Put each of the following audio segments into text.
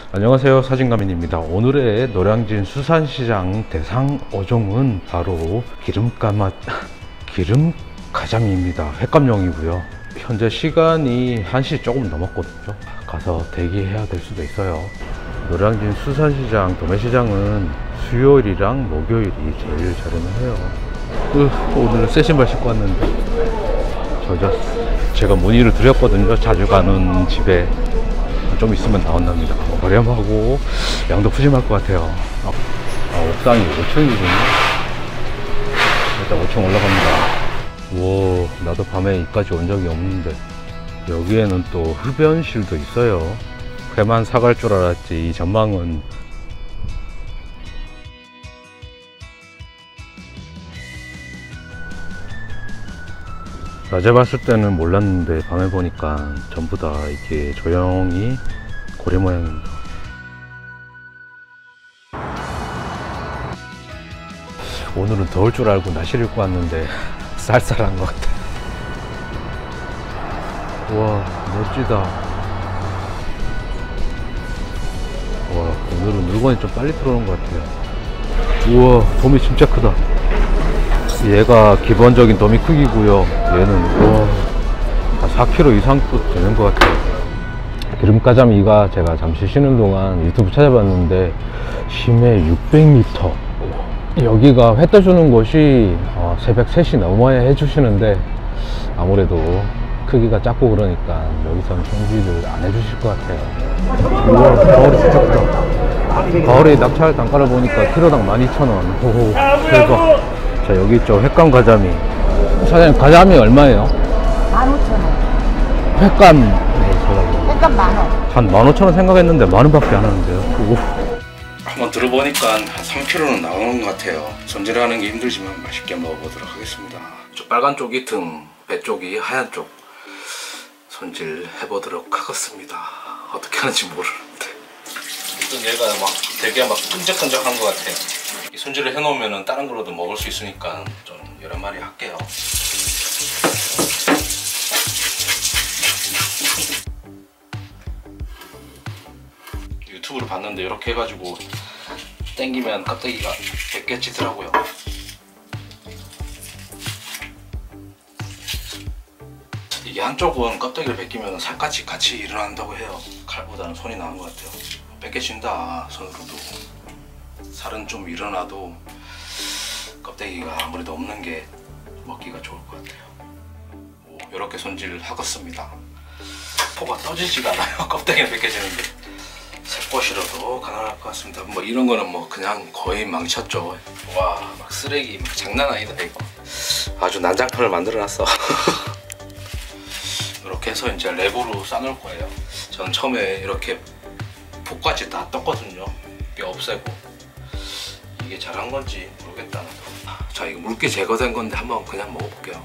안녕하세요, 사진가민입니다. 오늘의 노량진 수산시장 대상 어종은 바로 기름가자미입니다. 횟감용이고요. 현재 시간이 1시 조금 넘었거든요. 가서 대기해야 될 수도 있어요. 노량진 수산시장 도매시장은 수요일이랑 목요일이 제일 저렴해요. 오늘 새 신발 신고 왔는데 젖었어. 제가 문의를 드렸거든요. 자주 가는 집에 좀 있으면 나온답니다. 저렴하고 양도 푸짐할 것 같아요. 옥상이 5층이군요. 일단 5층 올라갑니다. 오, 나도 밤에 이까지 온 적이 없는데 여기에는 또 흡연실도 있어요. 회만 사갈 줄 알았지 이 전망은 낮에 봤을 때는 몰랐는데 밤에 보니까 전부 다 이게 조형이 고래 모양입니다. 오늘은 더울 줄 알고 나시를 입고 왔는데 쌀쌀한 것 같아. 와, 멋지다. 와, 오늘은 물건이 좀 빨리 들어오는 것 같아요. 우와, 돔이 진짜 크다. 얘가 기본적인 도미 크기고요. 얘는 4kg 이상도 되는 것 같아요. 기름가자미가 제가 잠시 쉬는 동안 유튜브 찾아봤는데 심해 600m. 여기가 회 떠주는 곳이 새벽 3시 넘어야 해주시는데 아무래도 크기가 작고 그러니까 여기서는 손질을 안 해주실 것 같아요. 우와, 가을이 진짜 크다. 가을에 낙찰 단가를 보니까 키로당 12,000원. 호호, 대박. 자, 여기 있죠. 횟감 가자미. 사장님, 가자미 얼마예요? 15,000원. 횟감. 횟감 10,000원. 한 15,000원 생각했는데 10,000원밖에 안 하는데요. 오. 한번 들어보니까 한 3kg는 나오는 것 같아요. 손질하는 게 힘들지만 맛있게 먹어보도록 하겠습니다. 저 빨간 쪽이 등, 배 쪽이 하얀 쪽 손질해보도록 하겠습니다. 어떻게 하는지 모르는데 일단 얘가 막 되게 막 끈적끈적한 것 같아요. 손질을 해놓으면 다른 거로도 먹을 수 있으니까 좀 여러 마리 할게요. 유튜브를 봤는데 이렇게 해가지고 땡기면 껍데기가 벗겨지더라고요. 이게 한쪽은 껍데기를 벗기면 살갗이 같이 일어난다고 해요. 칼보다는 손이 나은 것 같아요. 벗겨진다 손으로도. 살은 좀 일어나도 껍데기가 아무래도 없는 게 먹기가 좋을 것 같아요. 이렇게 손질을 하겠습니다. 포가 떠지지가 않아요. 껍데기가 벗겨지는데 새꽃이라도 가능할 것 같습니다. 뭐 이런 거는 뭐 그냥 거의 망쳤죠. 와, 막 쓰레기 막 장난 아니다 이거. 아주 난장판을 만들어 놨어. 이렇게 해서 이제 랩으로 싸놓을 거예요. 저는 처음에 이렇게 폭까지 다 떴거든요. 이게 없애고. 이게 잘한 건지 모르겠다. 자, 이거 물기 제거된 건데 한번 그냥 먹어볼게요.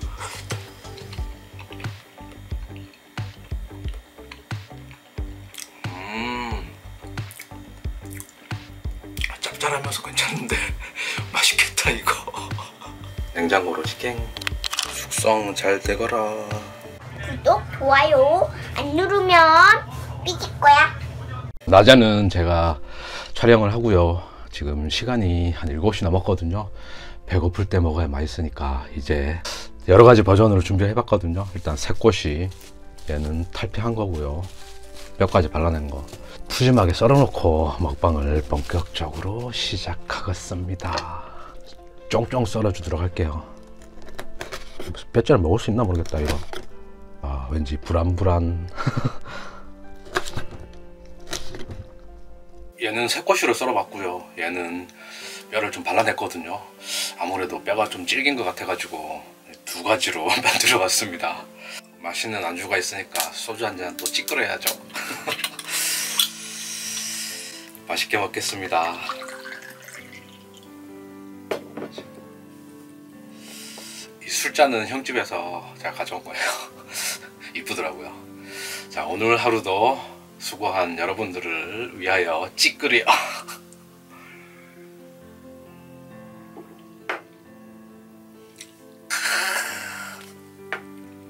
짭짤하면서 괜찮은데 맛있겠다 이거. 냉장고로 직행. 숙성 잘 되거라. 구독, 좋아요 안 누르면 삐질 거야. 낮에는 제가 촬영을 하고요. 지금 시간이 한 7시 넘었거든요. 배고플 때 먹어야 맛있으니까 이제 여러가지 버전으로 준비해 봤거든요. 일단 새꼬시, 얘는 탈피한 거고요. 뼈까지 발라낸 거 푸짐하게 썰어놓고 먹방을 본격적으로 시작하겠습니다. 쫑쫑 썰어주도록 할게요. 뼈살 먹을 수 있나 모르겠다 이거. 왠지 불안불안. 얘는 새꼬시로 썰어봤고요. 얘는 뼈를 좀 발라냈거든요. 아무래도 뼈가 좀 질긴 것 같아가지고 두 가지로 만들어 봤습니다. 맛있는 안주가 있으니까 소주 한 잔 또 찌끄러야죠. 맛있게 먹겠습니다. 이 술잔은 형집에서 제가 가져온 거예요. 이쁘더라고요. 자, 오늘 하루도 수고한 여러분들을 위하여 찌끄려.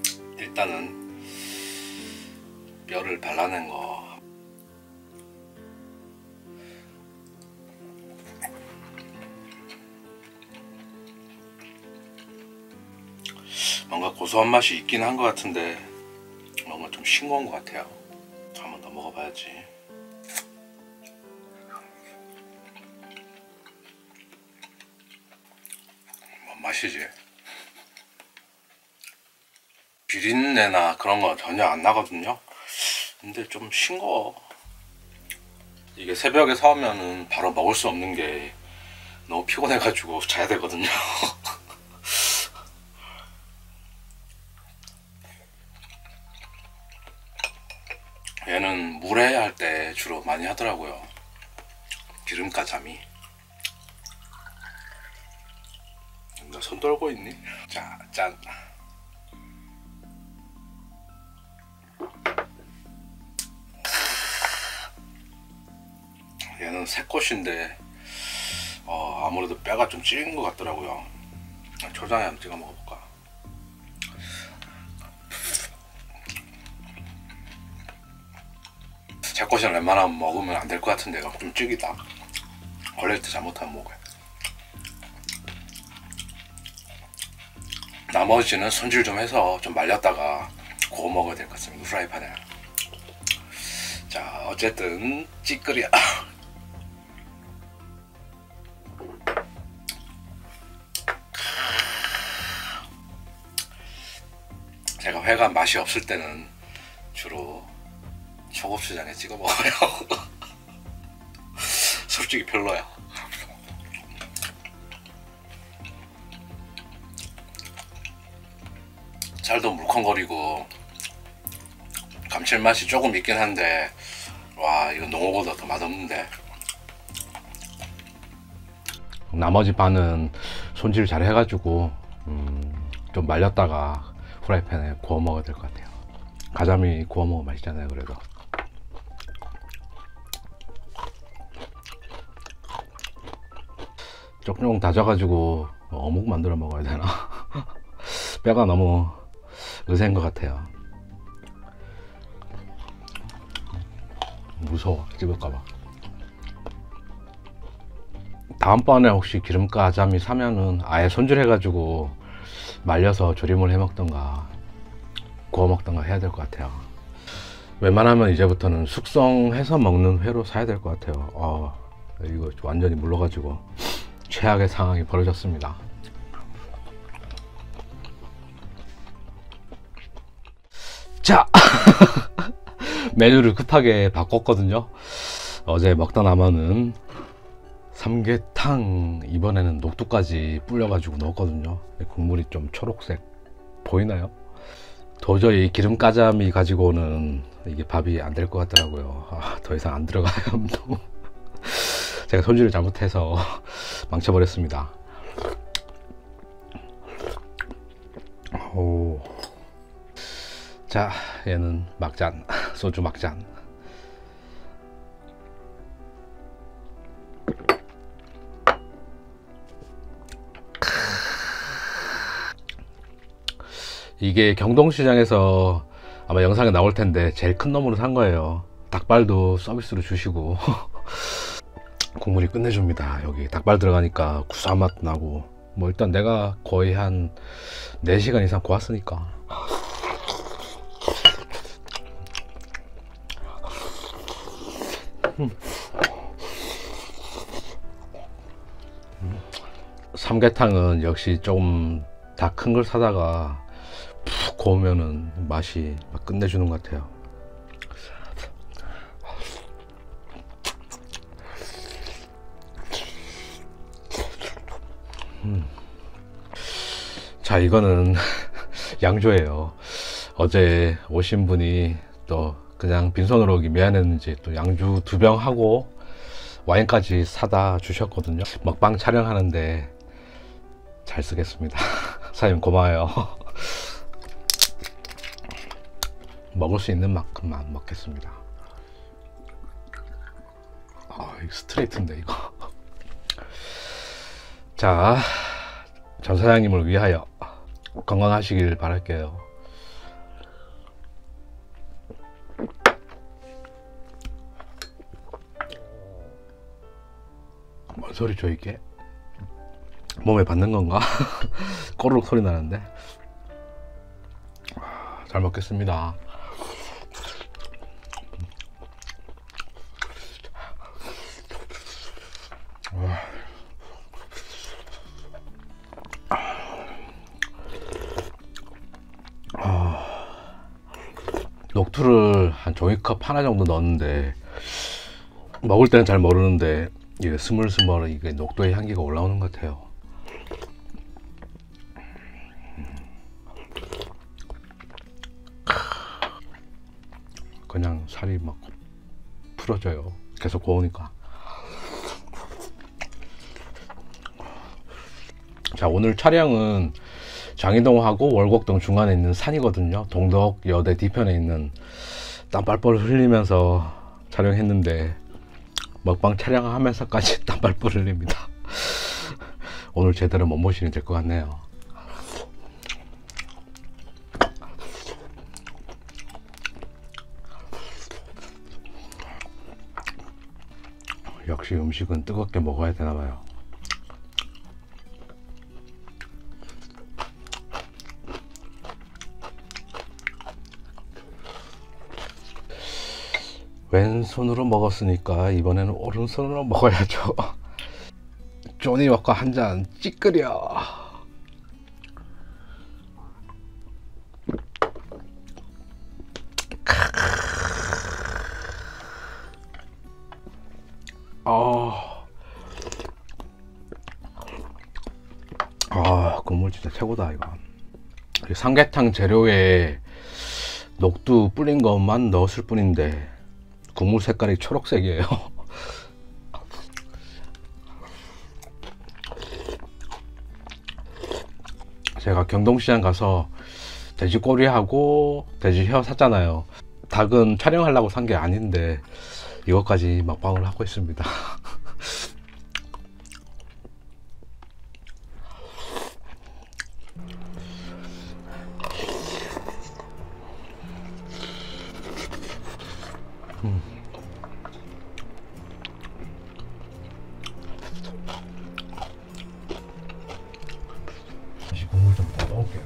일단은 뼈를 발라낸 거 뭔가 고소한 맛이 있긴 한 것 같은데 뭔가 좀 싱거운 것 같아요. 한 번 더 먹어봐야지. 뭔 맛이지? 비린내나 그런 거 전혀 안 나거든요. 근데 좀 싱거워. 이게 새벽에 사오면은 바로 먹을 수 없는 게 너무 피곤해가지고 자야 되거든요. 얘는 물회 할 때 주로 많이 하더라고요. 기름가자미. 너 손 떨고 있니? 자, 짠. 얘는 새꽃인데 아무래도 뼈가 좀 찌인 것 같더라고요. 초장에 한번 찍어 먹어볼까? 새꽃은 웬만하면 먹으면 안 될 것 같은데 좀 찌기다. 걸릴 때 잘못하면 먹어요. 나머지는 손질 좀 해서 좀 말렸다가 구워 먹어야 될 것 같습니다. 프라이팬에. 자, 어쨌든 찌끄리야. 제가 회가 맛이 없을 때는 주로 초고추장에 찍어 먹어요. 솔직히 별로야. 살도 물컹거리고 감칠맛이 조금 있긴 한데 와, 이거 농어보다 더 맛없는데. 나머지 반은 손질 잘 해가지고 좀 말렸다가 후라이팬에 구워 먹어야 될 것 같아요. 가자미 구워 먹으면 맛있잖아요. 그래도 쪽쪽 다져가지고 어묵 만들어 먹어야 되나? 뼈가 너무 으센 것 같아요. 무서워, 찍을까봐. 다음번에 혹시 기름가자미 사면은 아예 손질해가지고 말려서 조림을 해 먹던가 구워 먹던가 해야 될 것 같아요. 웬만하면 이제부터는 숙성해서 먹는 회로 사야 될 것 같아요. 이거 완전히 물러가지고 최악의 상황이 벌어졌습니다. 자, 메뉴를 급하게 바꿨거든요. 어제 먹다 남은 삼계탕, 이번에는 녹두까지 불려가지고 넣었거든요. 국물이 좀 초록색 보이나요? 도저히 기름가자미 가지고는 이게 밥이 안 될 것 같더라고요. 더 이상 안 들어가요. 제가 손질을 잘못해서 망쳐버렸습니다. 오. 자, 얘는 막잔, 소주 막잔. 이게 경동시장에서 아마 영상에 나올 텐데 제일 큰 놈으로 산 거예요. 닭발도 서비스로 주시고 국물이 끝내줍니다. 여기 닭발 들어가니까 구수한 맛도 나고, 뭐 일단 내가 거의 한 4시간 이상 구웠으니까. 삼계탕은 역시 조금 다 큰 걸 사다가 푹 구우면은 맛이 막 끝내주는 것 같아요. 자, 이거는 양조예요. 어제 오신 분이 또 그냥 빈손으로 오기 미안했는지 또 양주 2병 하고 와인까지 사다 주셨거든요. 먹방 촬영하는데 잘 쓰겠습니다. 사장님 고마워요. 먹을 수 있는 만큼만 먹겠습니다. 이거 스트레이트인데 이거. 자, 전 사장님을 위하여 건강하시길 바랄게요. 뭔 소리죠 이게? 몸에 받는 건가? 꼬르륵 소리 나는데. 잘 먹겠습니다. 녹두를 한 종이컵 하나 정도 넣었는데 먹을 때는 잘 모르는데 이게 스물스물 이게 녹두의 향기가 올라오는 것 같아요. 그냥 살이 막 풀어져요. 계속 구우니까. 자, 오늘 촬영은 장이동하고 월곡동 중간에 있는 산이거든요. 동덕여대 뒤편에 있는 땀 뻘뻘 흘리면서 촬영했는데 먹방 촬영하면서까지 땀 뻘뻘 흘립니다. 오늘 제대로 몸보신이 될 것 같네요. 역시 음식은 뜨겁게 먹어야 되나봐요. 왼손으로 먹었으니까 이번에는 오른손으로 먹어야죠. 조니워커 한 잔 찌끄려. 국물 진짜 최고다. 이거 삼계탕 재료에 녹두 불린 것만 넣었을 뿐인데 국물 색깔이 초록색이에요. 제가 경동시장 가서 돼지꼬리하고 돼지혀 샀잖아요. 닭은 촬영하려고 산 게 아닌데 이것까지 먹방을 하고 있습니다. 국물 좀 더 넣을게요.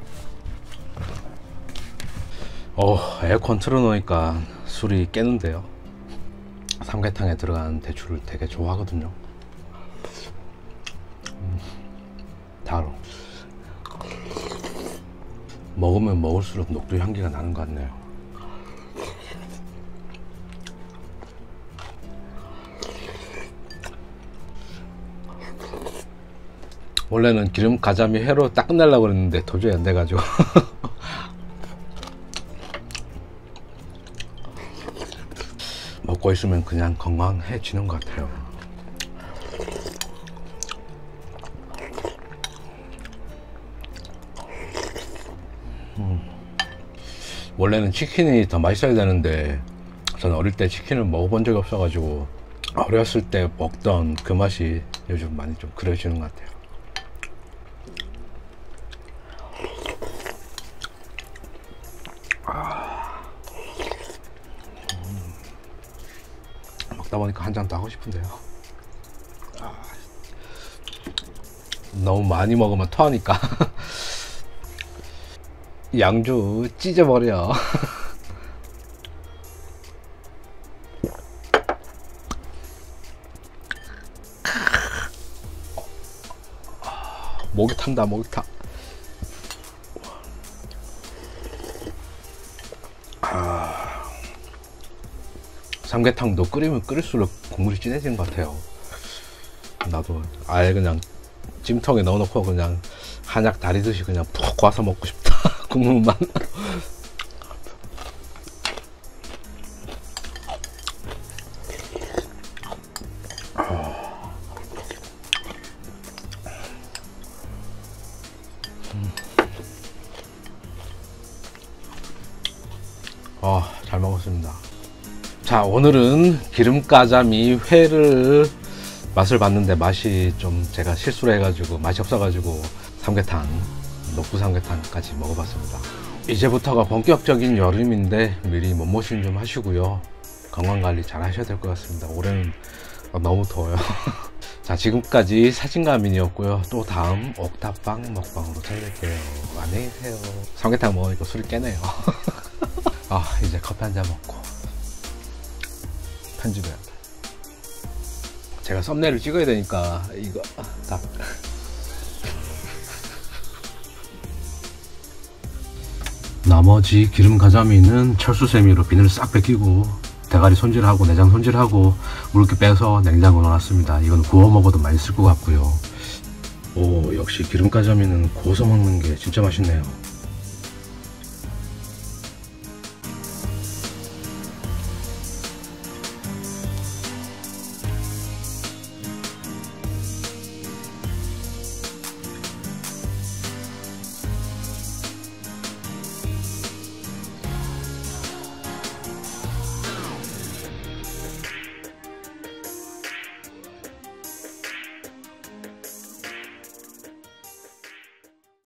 에어컨 틀어놓으니까 술이 깨는데요. 삼계탕에 들어간 대추를 되게 좋아하거든요. 다로 먹으면 먹을수록 녹두 향기가 나는 것 같네요. 원래는 기름 가자미 회로 딱 끝내려고 그랬는데 도저히 안 돼가지고 먹고 있으면 그냥 건강해지는 것 같아요. 원래는 치킨이 더 맛있어야 되는데 저는 어릴 때 치킨을 먹어본 적이 없어가지고 어렸을 때 먹던 그 맛이 요즘 많이 좀 그려지는 것 같아요. 먹다 보니까 한 잔 더 하고 싶은데요. 너무 많이 먹으면 토하니까 양주 찢어버려. 목이 탄다, 목이 타. 삼계탕도 끓이면 끓일수록 국물이 진해지는 것 같아요. 나도 아예 그냥 찜통에 넣어놓고 그냥 한약 다리듯이 그냥 푹 과서 먹고 싶다. 국물만. 잘 먹었습니다. 자, 오늘은 기름가자미 회를 맛을 봤는데 맛이 좀 제가 실수를 해가지고 맛이 없어가지고 삼계탕, 녹두 삼계탕까지 먹어봤습니다. 이제부터가 본격적인 여름인데 미리 몸보신 좀 하시고요. 건강관리 잘 하셔야 될 것 같습니다. 올해는 너무 더워요. 자, 지금까지 사진가민이었고요. 또 다음 옥탑방 먹방으로 찾아뵐게요. 안녕히 계세요. 삼계탕 먹으니까 술이 깨네요. 아, 이제 커피 한잔 먹고 편집해야 돼. 제가 썸네일을 찍어야 되니까 이거 딱 나머지 기름 가자미는 철수세미로 비늘 싹 벗기고 대가리 손질하고 내장 손질하고 물기 빼서 냉장고에 넣어놨습니다. 이건 구워 먹어도 맛있을 것 같고요. 오, 역시 기름 가자미는 구워서 먹는 게 진짜 맛있네요.